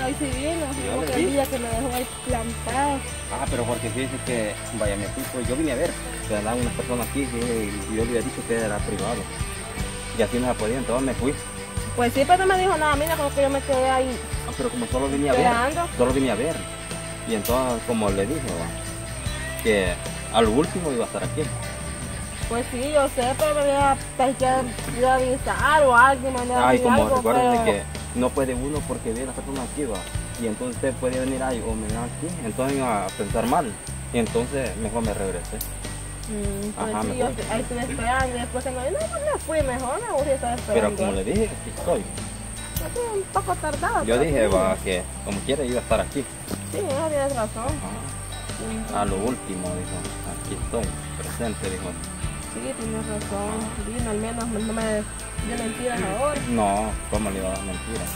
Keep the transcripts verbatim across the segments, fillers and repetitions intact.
hoy sí vino, Yo como le que vi. el día que me dejó ahí plantado. Ah, pero porque fíjese que, vaya, me fui, pues yo vine a ver, que andaba una persona aquí y, y yo le había dicho que era privado. Y así no se podía, entonces me fui. Pues sí, pero no me dijo nada, mira, como que yo me quedé ahí. Ah, pero como solo vine a ver, Esperando. solo vine a ver. Y entonces, como le dije, va, que al último iba a estar aquí. Pues sí, yo sé, pero me había que iba a avisar o alguien me había Ay, como algo, recuerden pero... que no puede uno porque ve a la persona aquí, va. Y entonces usted puede venir ahí o me ven aquí, entonces iba a pensar mal. Y entonces mejor me regresé. Mm, pues Ajá, sí, me yo fui. ahí estuve esperando y después tengo, no, no me fui, mejor me aburrí estar esperando. Pero como le dije, aquí estoy. Yo estoy un poco tardado. Yo pero dije, sí. va, que como quiera iba a estar aquí. Sí, no tienes razón. Ah, a lo último, dijo, aquí estoy, presente, dijo. Sí, tienes razón. Vino, al menos no me dio mentiras ahora. No, ¿cómo le iba a dar mentiras?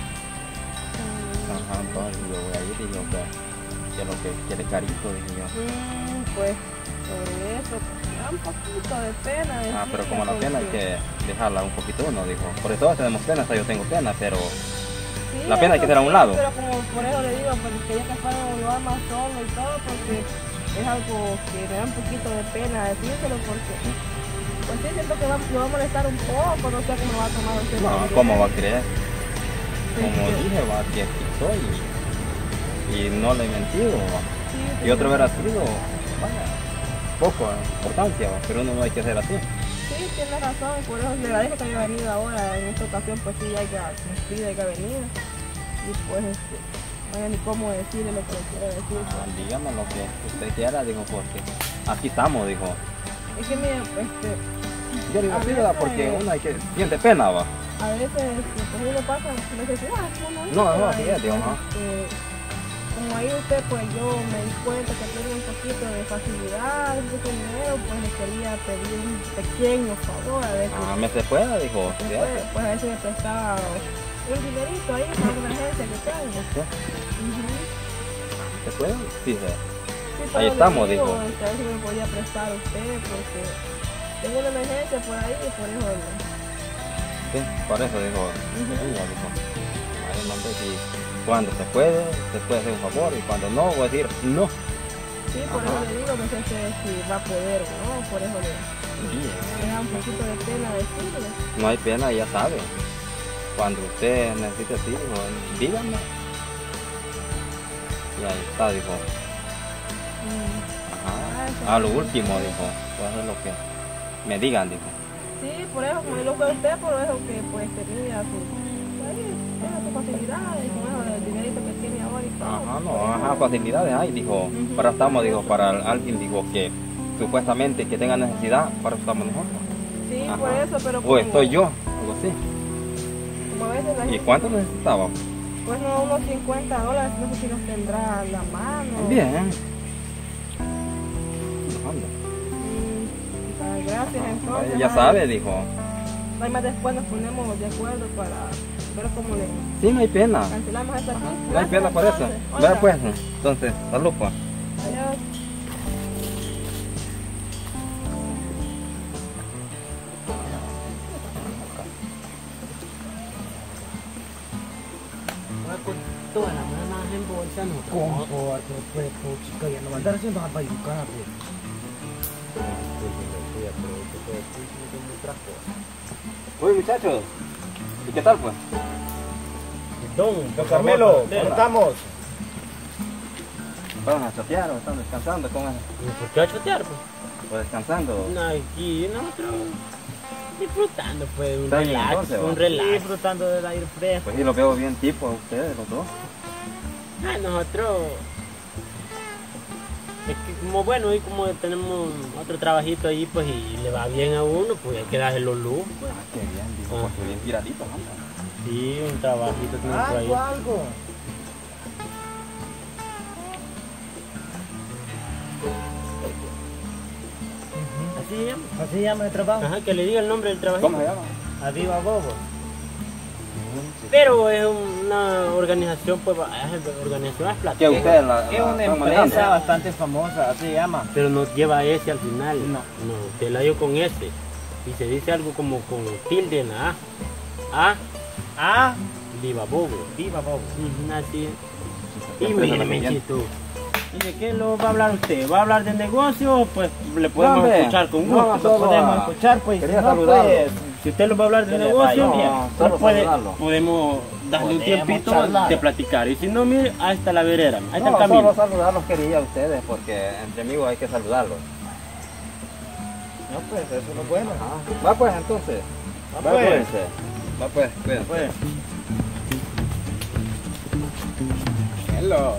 Mm, Ajá, entonces yo voy a ir y digo que, que lo que quiere carito, dije yo. mm, pues, sobre eso, da un poquito de pena. Ah, pero decirle como la pena hay porque- que dejarla un poquito uno, dijo. Por eso todos tenemos pena, hasta yo tengo pena, pero Sí, la pena hay que eso hacer a un sí, lado. Pero como por eso le digo, porque quería que fuera un lugar más solo y todo, porque es algo que me da un poquito de pena decírselo, porque pues sí, siento que va, me va a molestar un poco, no sé cómo va a tomar usted. no, también. ¿cómo va a creer? Sí, Como sí. dije, va, que aquí estoy y, y no le he mentido, va. Sí, Y sí, otro hubiera sido, vaya, poco importancia, va, pero uno no hay que hacer así. sí, tiene razón, por eso le agradezco que haya venido ahora, en esta ocasión pues sí, hay que cumplir, hay que venir, y pues este, no hay ni cómo decirle lo que le quiero decir. Ah, dígame lo que usted quiera, dijo, porque aquí estamos, dijo. Es que mira, este, Yo digo A así, ¿verdad? veces- Porque uno hay que, siente pena, va. a veces este, pues uno pasa necesidades, uno No, no, pero así ahí, es, digo, pues, ajá. este, como ahí usted, pues yo me di cuenta que tiene un poquito de facilidad, un poquito de dinero, pues le quería pedir un pequeño favor, a ver si Ah, me se pueda, dijo. se ¿qué puede, hace? pues a ver si me prestaba un dinerito ahí para una emergencia que tengo. ¿Qué? Ujú. ¿Se puede? Sí, se. Sí, Ahí pero le estamos, digo, dijo. este, a ver si me podía prestar usted, porque tengo una emergencia por ahí y por eso... Sí, por eso dijo. Ujú. Sí, ya dijo. Ahí no sé si cuando se puede, se puede hacer un favor y cuando no, voy a decir no. Sí, por Ajá. eso le digo, no sé si, si va a poder o no, por eso le, Sí, me da un poquito de pena decirle. no hay pena, ya sabe. Cuando usted necesite así, dijo, dígame. Y ahí está, dijo. Mm, Ajá. A lo último, dijo. Voy a hacer lo que me digan, dijo. Sí, por eso, como yo lo veo a usted, por eso que pues tenía su, ahí, tiene sus facilidades, y con eso del dinerito que tiene ahora y todo. Ajá, no, por eso- ajá, facilidades hay, dijo. Ujú. Para estamos, dijo, para alguien, dijo, que supuestamente que tenga necesidad, para eso estamos nosotros. Sí, Ajá. por eso, pero O como, estoy yo, algo así. como a veces la ¿Y gente, cuánto necesitaba? pues no, unos cincuenta dólares, no sé si los tendrá a la mano. Bien. Anda. Mm, ah, gracias, entonces. Ya ahí- sabe, dijo. Ahí más después nos ponemos de acuerdo para ver cómo le Sí, no hay pena. cancelamos esta aquí. No hay Gracias, pena por eso. entonces. Vea Oiga, pues. Entonces, salud pues. adiós. Con toda la mano en bolsa, no. Compo, pues, chica, ya no va a andar haciendo japayucada, pues. Oye muchachos, ¿y qué tal pues? Don, don Carmelo, ¿cómo estamos? ¿Van a chatear o están descansando? ¿Cómo es? ¿Por qué va a chotear, pues? ¿O descansando? No, aquí nosotros disfrutando, pues, un Está bien, relax, entonces, un va. relax. Disfrutando del aire fresco. Pues sí, los veo bien tipo a ustedes, los dos. Ah, nosotros, es que como bueno, y como tenemos otro trabajito ahí, pues, y le va bien a uno, pues hay que darle los lujos, pues. Ah, qué bien, digo, Ah. porque bien tiraditos andan. Sí, un trabajito tenemos por ahí. Algo, algo. Así se llama. Así se llama el trabajo. Ajá, que le diga el nombre del trabajito. ¿Cómo se llama? Aviva Bobo. Pero es una organización, pues, es organización es plata. ¿Qué ustedes la, la Es una están empresa manejando? bastante famosa, así se llama. Pero no lleva S al final. No. No, te la dio con S. Y se dice algo como con tilde en la A. A, A, Viva Bobo. Viva Bobo. Ujú, así es. Y Siempre mire, se lo pillan. Menchito. ¿Y de qué lo va a hablar usted? ¿Va a hablar de negocio? Pues le podemos hombre, escuchar con no, gusto. solo Podemos a- escuchar, pues. quería si no, saludarlo. pues, Si usted lo va a hablar de Que le negocio, vaya bien. pues Solo puede- saludarlo. podemos darle un Podemos tiempito charlar. de platicar. Y si no, mire, ahí está la vereda. Ahí está No, el camino. solo saludarlos quería a ustedes porque entre amigos hay que saludarlos. No, pues, eso no es bueno. Va pues entonces. Va, pues. cuídense. Va pues, cuídense. Pues. Hello.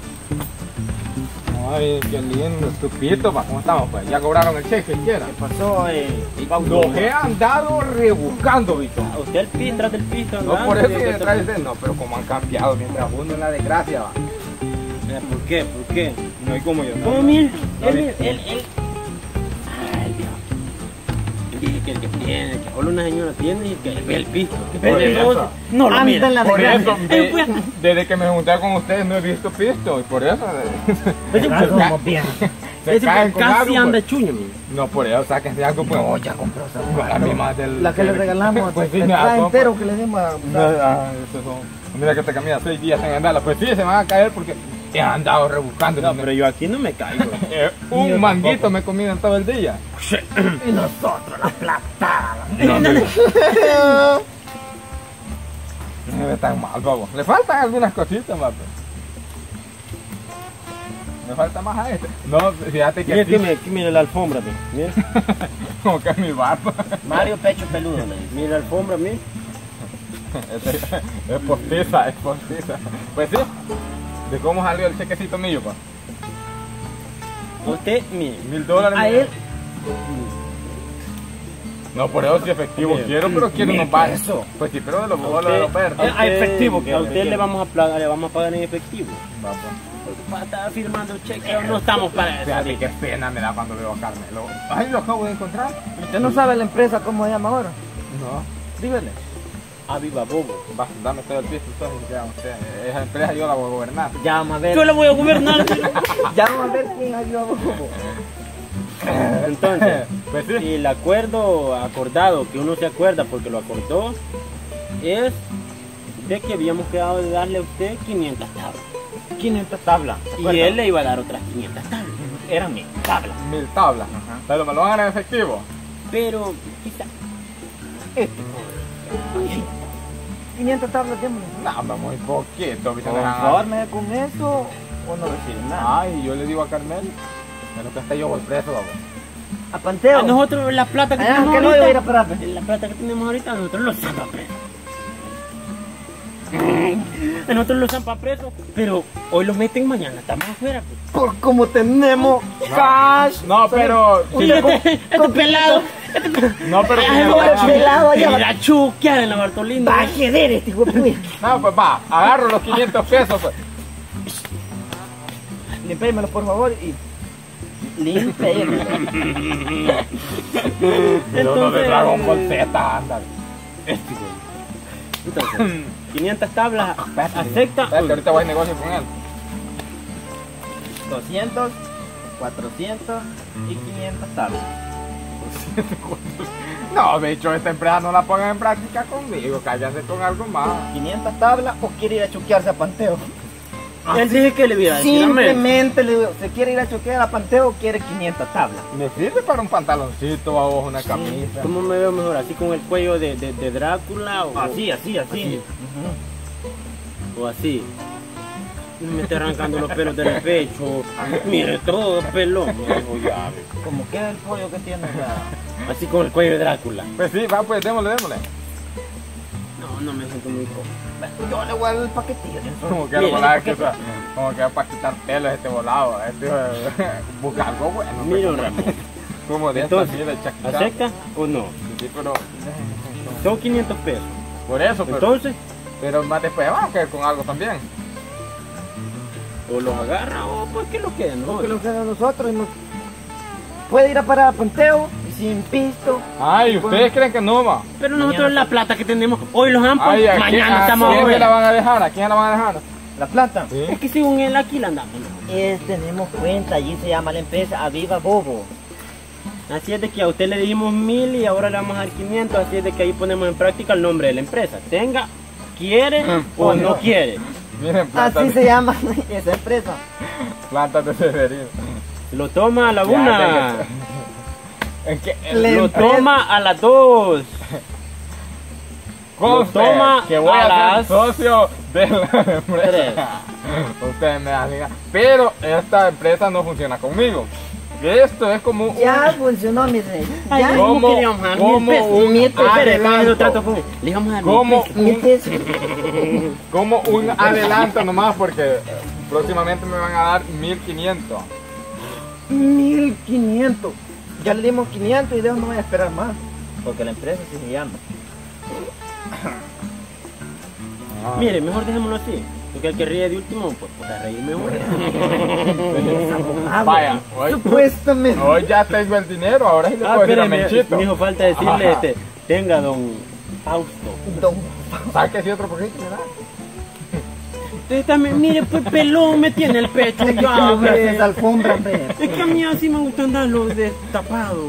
Ay, qué lindo, estupito, pa, ¿cómo estamos pues? ¿Ya cobraron el cheque siquiera? ¿Qué pasó, eh? Los he andado rebuscando, Vito. A usted el piso, tras del piso. No por eso que detrás de no, pero como han cambiado mientras uno en la desgracia va. ¿Por qué? ¿Por qué? No hay como yo. ¿Cómo, No, mire? No, Él, bien. él, él. Ay, Dios. Dije que el que tiene, que solo una señora tiene y que ve el piso. Que Por ve el eso. negocio. No lo Anda mira. en la Por desgracia. eso, Eh, pues. de- desde que me junté con ustedes no he visto pisto y por eso Pues, Algo vamos bien. se ese caen con casi algo. anda Pues. chuño, mire. No, por eso sáquense algo pues. No, ya compró esa Para mí más del... La que le regalamos, Pues sí, el me da traje sopa. entero que le dimos a... No, ah, esos son- Mira que te camina seis días en andarla. Pues sí, se van a caer porque he andado rebuscando. No, pero yo aquí no me caigo. Eh, Ni un yo manguito tampoco. me comían todo el día. Y nosotros, la plata. No, no, no me ve tan mal, babo. Le faltan algunas cositas, papi. Me falta más a este. No, fíjate que Mira, sí, que me, que mira la alfombra, ve. Mira. como que es mi barba. Mario Pecho Peludo, le dice. Mira la alfombra, mira. Este, es postiza, es postiza. Pues sí, de cómo salió el chequecito mío, pa. Usted, mire. Mil dólares. A él, No, por eso sí efectivo Mira, quiero, pero quiero mil unos bares. pesos. Pues sí, pero de los A bolos de los usted- verdes. a usted- efectivo que A le usted le quiero. vamos a pagar, le vamos a pagar en efectivo. Va, pues. Para estar firmando cheques, no estamos para eso. Fíjate qué pena me da cuando veo a Carmelo. Ay, lo acabo de encontrar. usted no sabe la empresa cómo se llama ahora. No. Dígale. A viva bobo. Va, dame todo el piso, entonces ya usted. Esa empresa yo la voy a gobernar. Ya vamos a ver. Yo la voy a gobernar. Ya vamos a ver quién ayuda a Bobo. Entonces, Pues sí. y el acuerdo acordado, que uno se acuerda porque lo acordó, es de que habíamos quedado de darle a usted quinientas tablas. quinientas tablas. Y él le iba a dar otras quinientas tablas. Eran mil tablas. Mil tablas. Pero me lo van a dar en efectivo. Pero, quizá, quinientas tablas, démosle. No, me muy poquito. Vicente. Conforme con eso o no recibe nada. Ay, yo le digo a Carmel. Pero que hasta yo voy preso, vamos. A Panteo. a nosotros la plata que Allá, tenemos que no iba a ir a ahorita, parar. la plata que tenemos ahorita, nosotros los zampa preso. A nosotros los zampa preso, pero hoy los meten, mañana estamos afuera. Pues. Por como tenemos cash. No, pero. Sí, este, este pelado. No, pero. si Ay, me lo voy van a a- pelado allá. ir a chuquear en la Bartolina. Va a querer este hijo de puta. No, pues va, agarro los quinientos pesos, pues. Limpémelo por favor y limpémelo. Pero no de Entonces- Dragon Ball Z, anda. Este, güey. Entonces, quinientas tablas, acepta. Espérate, ahorita voy a negocio con él. doscientos, cuatrocientos y quinientas tablas. No, de hecho, esta empresa no la pongan en práctica conmigo, cállate con algo más. quinientas tablas o quiere ir a choquearse a Panteo. Él dije que le iba a decir amén. Simplemente le digo, ¿se quiere ir a choquear a Panteo o quiere quinientas tablas? Me sirve para un pantaloncito, a vos una camisa. ¿Cómo me veo mejor? ¿Así con el cuello de, de, de Drácula? O Así, así, así. Así. ¿O así? Me está arrancando los pelos del pecho. Mire, todo pelón. me dijo, ya, ve. Como queda el pollo que tiene ya. Así con el cuello de Drácula. Pues sí, va, pues démosle, démosle. No, no me siento muy cómodo. Yo le voy a dar el paquetillo. Como que Mire, algo volado, ¿por qué? que, como que para quitar pelos este volado. Este, busca algo bueno. pues, Mire, como- Ramón. Como de esta Entonces, así de chaquita. ¿acepta o no? Sí, pero. Son quinientos pesos. Por eso, pero. Entonces, Pero más después vamos a caer con algo también. o los agarra o pues que lo queden, ¿no? Que lo queda a nosotros y nos... Puede ir a parar a Panteo y sin pisto. Ay, ¿ustedes creen que no va? Pero nosotros la plata que tenemos, hoy los han Ay, ¿a quién- mañana a estamos quién se la afuera. van a dejar? ¿A quién la van a dejar? La plata. Sí. Es que según él aquí la andamos. ¿no? Es, tenemos cuenta, allí se llama la empresa Aviva Bobo. Así es de que a usted le dimos mil y ahora le vamos a dar quinientos, así es de que ahí ponemos en práctica el nombre de la empresa. Tenga quiere o no quiere. Miren, plantas, Así se llama esa empresa. plantas de Severino. Lo toma a la Ya, una, déjate. Es que el- Le- lo empresa- toma a las dos. conste lo toma que voy a a, las ser socio de la tres. empresa. Ustedes me dan liga. Pero esta empresa no funciona conmigo. Esto es como un- Ya funcionó, mi rey. Ay, Ya. ¿cómo como, que le vamos a dar como mil pesos? un Mil pesos. Espere, espere, yo trato adelanto. con él. Le vamos a dar mil Como pesos. Mil un, pesos. como un adelanto nomás porque eh, próximamente me van a dar mil quinientos. mil quinientos. Ya le dimos quinientos y de eso no voy a esperar más. Porque la empresa sí se llama. Mire, mejor dejémoslo así. Porque el que ríe de último, pues podrá reír mejor. Ah, Vaya, hoy, supuestamente. hoy ya tengo el dinero, ahora sí le Ah, puedo decir a espere, Menchito. me dijo falta decirle, Ajá. este, tenga don Fausto. Don. Sáquese otro poquito, ¿verdad? Usted también, mire, pues pelón me tiene el pecho ya, Esa ve. alfombra, hombre. Es que a mí así me gusta andarlo destapado.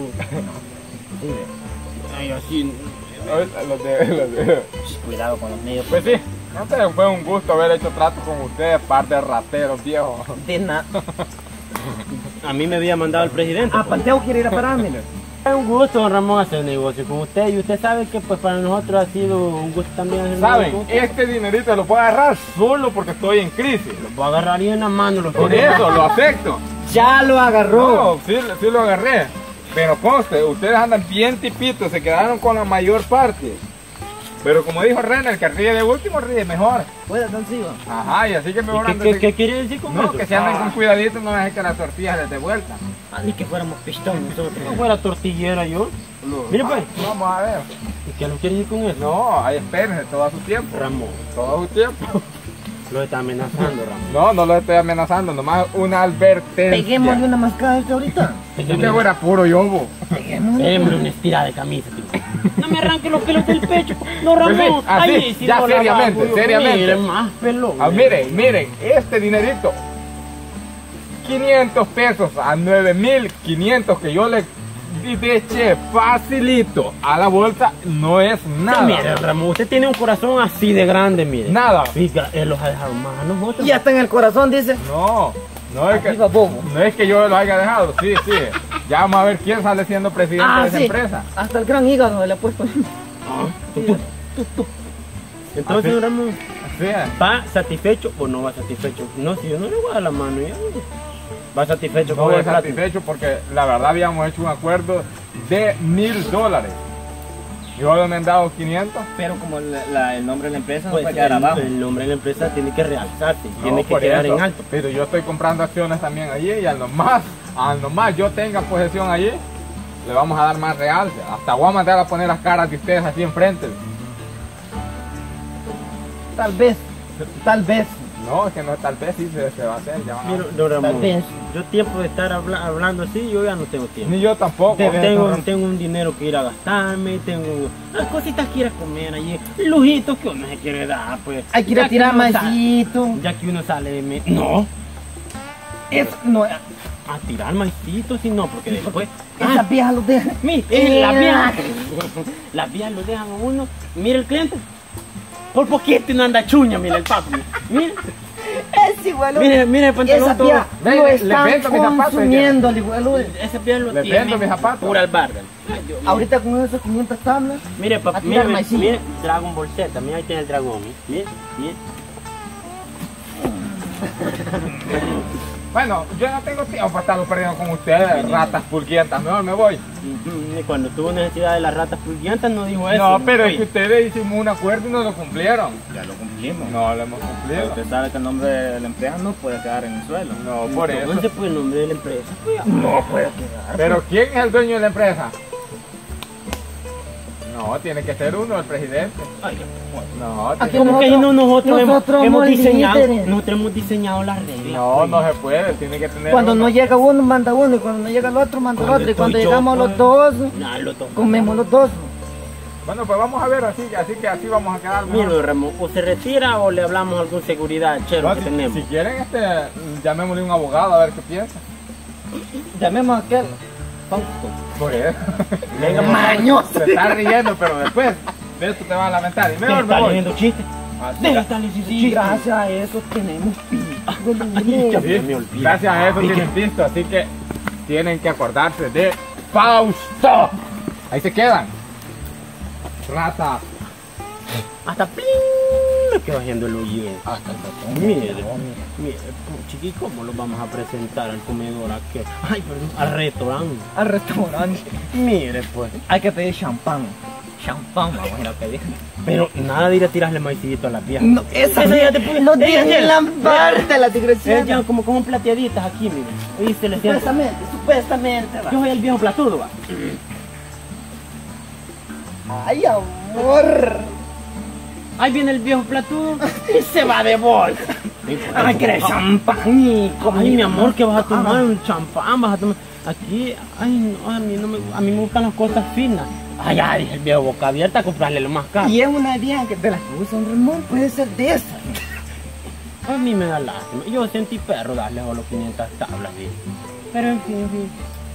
Ay, así. Hoy, los de- los de- Cuidado con los medios. Pues sí, no sé, fue un gusto haber hecho trato con ustedes, par de rateros viejos. De nada. A mí me había mandado el presidente. Ah, pues. Panteo quiere ir a parar, mire. Es un gusto, don Ramón, hacer negocio con usted. Y usted sabe que pues para nosotros ha sido un gusto también hacer ¿Saben? negocio con usted. Este dinerito lo puedo agarrar solo porque estoy en crisis. Lo voy a agarrar ahí en la mano. Lo Por quiero. eso lo acepto. Ya lo agarró. No, sí, sí lo agarré. Pero conste, ustedes andan bien tipitos, se quedaron con la mayor parte. Pero como dijo René, el que ríe de último ríe mejor. Puede consigo. Ajá, y así que ¿Y mejor qué, anden qué, qué quiere decir con No, eso? que se anden con cuidadito, no dejen que las tortillas les dé vuelta. Ah, ni que fuéramos pistón nosotros. No fuera tortillera yo. Mire pues. Vamos a ver. ¿Y qué lo quiere decir con eso? No, ahí espérense, todo a su tiempo. Ramón, Todo a su tiempo. lo está amenazando, Ramón. No, no lo estoy amenazando, nomás una advertencia. Peguémosle una mascada a este ahorita. Este fuera puro yobo. Peguémosle. Déjeme una estirada de camisa, tío. No me arranque los pelos del pecho. No, Pues sí, Ramón. así, Ay, si ya no la seriamente, bajo yo. seriamente. Miren, más pelón. Ah, miren, miren, este dinerito. quinientos pesos a nueve mil quinientos que yo le eché facilito a la bolsa no es nada. Mire, Ramón, usted tiene un corazón así de grande, mire. Nada. Fíjate, él los ha dejado más a nosotros. Ya está en el corazón, dice. No, no es que, Arriba, bobo. no es que yo lo haya dejado, sí, sí. Ya vamos a ver quién sale siendo presidente Ah, de esa sí. empresa. Hasta el gran hígado le ha puesto. Entonces, Así. Ramón, Sí. ¿va satisfecho o no va satisfecho? No, si yo no le voy a dar la mano, ya. Va satisfecho No con voy el plato. satisfecho porque la verdad habíamos hecho un acuerdo de mil dólares. Y ahora me han dado quinientos. Pero como la- la- el nombre de la empresa no Pues puede quedar el, abajo. el nombre de la empresa tiene que realzarse, No, tiene que por quedar eso. en alto. Pero yo estoy comprando acciones también allí y al nomás, al nomás yo tenga posesión allí, le vamos a dar más realce. Hasta voy a mandar a poner las caras de ustedes así enfrente. Tal vez. Tal vez. No, es que no, tal vez sí se, se va a hacer. Ya van a- Mira, don Ramón, Tal vez. yo tiempo de estar habla- hablando así, yo ya no tengo tiempo. Ni yo tampoco. Debe- Tengo, Ramón. tengo un dinero que ir a gastarme, tengo las cositas que ir a comer allí, lujitos que uno se quiere dar, pues. Hay que ir a Ya tirar uno sale- maicito. Ya que uno sale de... me- No, Es, no, a tirar maicitos, si no, porque después... esas Ah, viejas lo dejan. mire, eh, las viejas, las viejas lo dejan a uno. Mire el cliente, por poquito no anda chuña, mire el papi. Mire, Es igual. mire, mire el pantalón Esas todo. viejas Ve, lo le- le están vendo mis zapatos, consumiendo, al igual. Ese viejo lo Le tiene vendo mis zapatos. pura albarda. Ay, Dios mío. Ahorita con esos quinientas tablas. Mire, A papá, tirar mire, maicillo. mire, Dragon Ball Z, mira ahí tiene el dragón, mire, mire. Bueno, yo no tengo tiempo para estarlo perdiendo con ustedes, ratas pulguientas. Mejor me voy. Ujú, y cuando tuvo necesidad de las ratas pulguientas no dijo eso. No, pero es Oye, que ustedes hicimos un acuerdo y no lo cumplieron. Ya lo cumplimos. No lo hemos Pero cumplido. usted sabe que el nombre de la empresa no puede quedar en el suelo. No, por eso. ¿Dónde fue el nombre de la empresa? No puede quedar. Pero ¿quién es el dueño de la empresa? No, tiene que ser uno, el presidente. Ay, No, Aquí tiene- como que nosotros- no, nosotros, hemos- nosotros hemos, somos diseñado, líderes. nosotros hemos diseñado las reglas. no, pues. no se puede, tiene que tener Cuando uno. no llega uno, manda uno. Y cuando no llega el otro, manda el Cuando otro. Y cuando estoy yo, llegamos pues. los dos, Nah, lo tomo. comemos los dos. Bueno, pues vamos a ver, así, así que así vamos a quedar. mejor. Mire, Ramón, o se retira o le hablamos a algún seguridad chero No, que si, tenemos. si quieren, este, llamémosle a un abogado a ver qué piensa. Llamemos a aquel. Fausto. Por eso. Venga, Mañoso. Se está riendo, pero después de esto te vas a lamentar. Y ¿Qué mejor me está voy. leyendo chistes? Déjale, sí, Y gracias a eso tenemos pisto. Ya Sí, me olvidé. gracias a eso ¿Y tienen pisto, así que tienen que acordarse de Fausto. Ahí se quedan. Rata. Hasta pling, me quedo haciendo el oído. Hasta el botón. Mire, mire, chiqui, ¿cómo lo vamos a presentar al comedor a qué? Ay, perdón, al restaurante. Al restaurante. Mire, pues. Hay que pedir champán. Champán, vamos a ir a pedir. Pero nada de ir a tirarle maicillito a la vieja. No, esa Esa ya te no, puede- no ella tiene ya- la parte, la Ellas tigresiana. como como plateaditas aquí, mire. Y se les siente. Supuestamente, supuestamente. va. Yo soy el viejo platudo, va. Ay, amor. Ahí viene el viejo platudo y se va de bolsa. Ay, quiere champán y Ay, mi amor, que vas a tomar un champán, vas a tomar. Aquí, ay, no, a mí no me, a mí me gustan las cosas finas. Ay, ya, dije el viejo boca abierta a comprarle lo más caro. Y es una vieja que de las que usa un Ramón, puede ser de esas. A mí me da lástima. Yo sentí perro darle solo quinientas tablas, ¿sí? Pero en fin, en fin.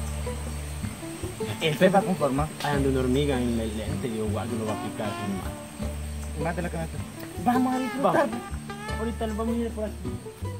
Él se va a conformar. Hay anda una hormiga en el lente, yo igual que lo va a picar sin más. Mátela que mate. Vamos a disfrutar. Vamos. Ahorita lo vamos a ir por aquí.